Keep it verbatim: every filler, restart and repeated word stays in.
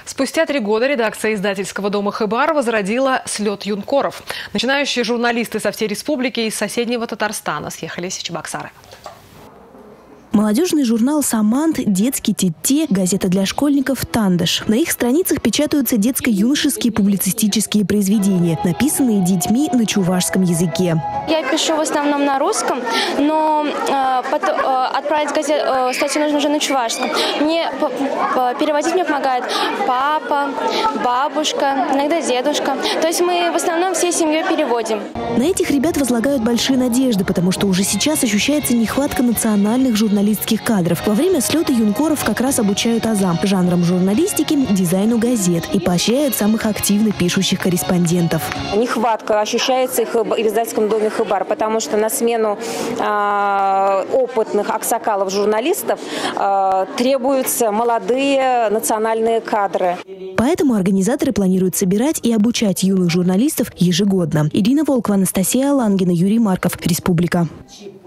Спустя три года редакция издательского дома «Хыбар» возродила «Слет юнкоров». Начинающие журналисты со всей республики и из соседнего Татарстана съехались в Чебоксары. Молодежный журнал «Самант», детский «Тетте», газета для школьников «Тандыш». На их страницах печатаются детско-юношеские публицистические произведения, написанные детьми на чувашском языке. Я пишу в основном на русском, но э, потом, э, отправить газет, э, статью нужно уже на чувашском. Мне переводить мне помогает папа, бабушка, иногда дедушка. То есть мы в основном всей семьей переводим. На этих ребят возлагают большие надежды, потому что уже сейчас ощущается нехватка национальных журналистских кадров. Во время слета юнкоров как раз обучают азам, жанрам журналистики, дизайну газет и поощряют самых активно пишущих корреспондентов. Нехватка ощущается их в издательском доме «Хыбар», потому что на смену э, опытных аксакалов-журналистов э, требуются молодые национальные кадры. Поэтому организаторы планируют собирать и обучать юных журналистов ежегодно. Ирина Волкова, Анастасия Алангина, Юрий Марков. Республика.